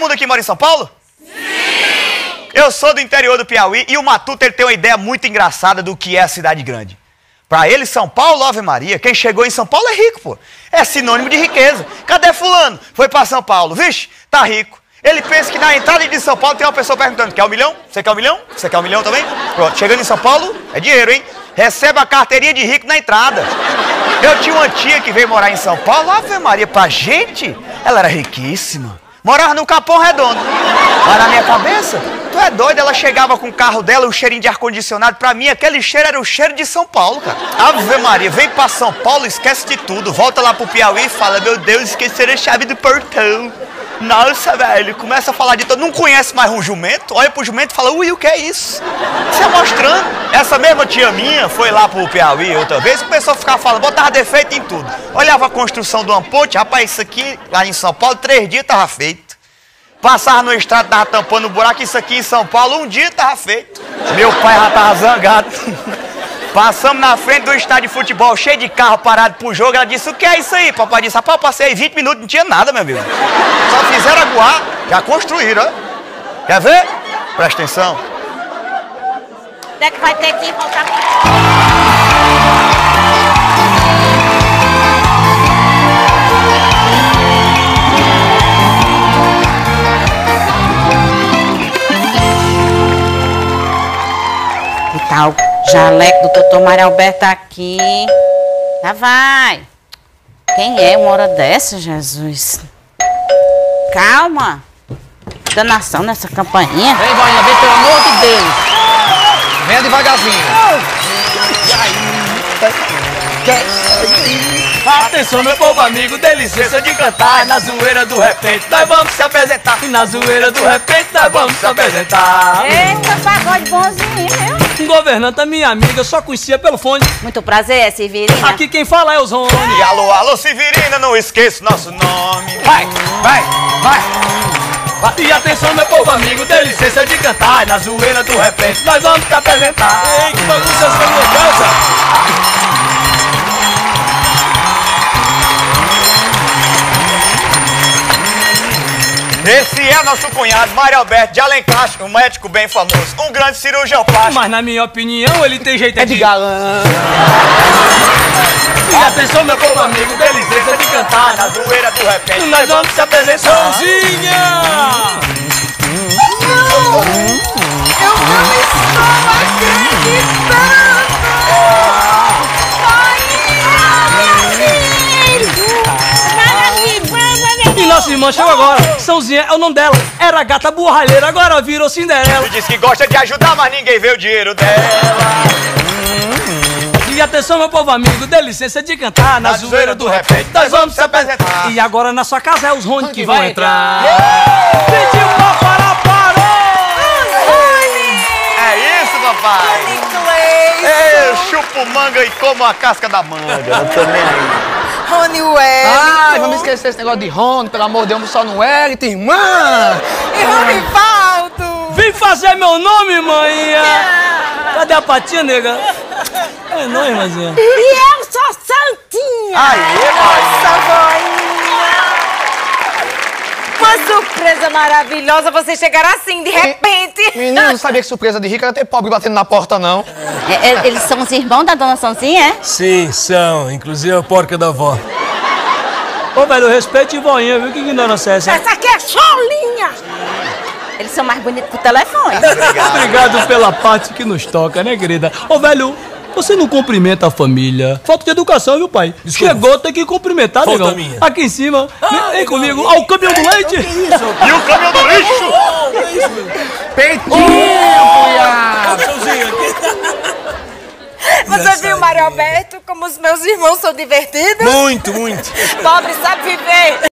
mundo aqui mora em São Paulo? Sim! Eu sou do interior do Piauí e o Matuto ele tem uma ideia muito engraçada do que é a cidade grande. Pra ele, São Paulo, Ave Maria, quem chegou em São Paulo é rico, pô. É sinônimo de riqueza. Cadê fulano? Foi pra São Paulo. Vixe, tá rico. Ele pensa que na entrada de São Paulo tem uma pessoa perguntando, quer 1 milhão? Você quer 1 milhão? Você quer 1 milhão também? Pronto, chegando em São Paulo, é dinheiro, hein? Recebe a carteirinha de rico na entrada. Eu tinha uma tia que veio morar em São Paulo, Ave Maria, pra gente, ela era riquíssima. Morava no Capão Redondo. Mas na minha cabeça, tu é doido, ela chegava com o carro dela, o cheirinho de ar-condicionado. Pra mim, aquele cheiro era o cheiro de São Paulo, cara. Ave Maria, vem pra São Paulo, esquece de tudo. Volta lá pro Piauí e fala, meu Deus, esqueceram a chave do portão. Nossa, velho, começa a falar de todo. Não conhece mais um jumento? Olha pro jumento e fala, ui, o que é isso? Você mostrando. Essa mesma tia minha foi lá pro Piauí outra vez, começou a ficar falando, botava defeito em tudo. Olhava a construção de uma ponte, rapaz, isso aqui, lá em São Paulo, 3 dias tava feito. Passava no estrado, tava tampando o buraco, isso aqui em São Paulo, 1 dia tava feito. Meu pai já tava zangado. Passamos na frente do estádio de futebol, cheio de carro parado pro jogo. Ela disse, o que é isso aí? Papai disse, rapaz, eu passei aí 20 minutos, não tinha nada, meu amigo. Só fizeram aguar, já construíram, ó. Quer ver? Presta atenção. Até que vai ter que voltar. E tal. Jaleco do doutor Mário Alberto aqui. Já vai. Quem é uma hora dessa, Jesus? Calma. Danação nessa campainha. Vem, Vainha, vem, pelo amor de Deus. Venha devagarzinho. Atenção, meu povo amigo, dê licença de cantar. Na zoeira do repente, nós vamos se apresentar. E na zoeira do repente, nós vamos se apresentar. Eita, pagode bonzinho, viu? Governanta, minha amiga, só conhecia pelo fone. Muito prazer, Severina. Aqui quem fala é o Zone. E alô, alô, Severina, não esqueça nosso nome. Vai, vai, vai. E atenção, meu povo amigo, dê licença de cantar. Na zoeira do repente, nós vamos se apresentar. Ei, que bagunça essa minha casa. Esse é nosso cunhado, Mário Alberto de Alencar, um médico bem famoso, um grande cirurgião plástico. Mas na minha opinião, ele tem jeito De galã. E atenção, meu povo amigo, dê licença de cantar. Na zoeira do repente, Nós vamos se apresentar. Sozinha! Eu não estou acreditando! E nossa irmã chegou agora. Sãozinha é o nome dela. Era a gata borralheira, agora virou Cinderela. E diz que gosta de ajudar, mas ninguém vê o dinheiro dela. E atenção, meu povo amigo, dê licença de cantar. Na zoeira do repente, nós vamos se apresentar. E agora na sua casa é os Rony que vão entrar. Pediu pra parar, parou! É isso, papai. Eu chupo manga e como a casca da manga. Eu tô nem aí. Rony Wellington. Ai, vamos esquecer esse negócio de Rony, pelo amor de Deus, só no Wellington, irmã. E Ronivaldo. Vem fazer meu nome, manhã! Cadê a patinha, nega? É nóis, irmãzinha. E eu sou Santinha. Aê, Nossa, uma surpresa maravilhosa você chegar assim, de repente. Menino, não sabia que surpresa de rico era ter pobre batendo na porta, não. Eles são os irmãos da dona Sonzinha, é? Sim, são. Inclusive a porca da avó. Ô, velho, respeite voinha, viu? Que ignorância é essa? Essa aqui é Cholinha. Eles são mais bonitos pro telefone. Obrigado pela parte que nos toca, né, querida? Ô, velho, você não cumprimenta a família. Falta de educação, viu, pai? Desculpa. Chegou, tem que cumprimentar, Falta negão. minha. Aqui em cima. Vem comigo. Ó, o caminhão do leite. E o caminhão do lixo? Peitinho, cunhado. Você viu, Mário Alberto, como os meus irmãos são divertidos? Muito, muito. Pobre sabe viver.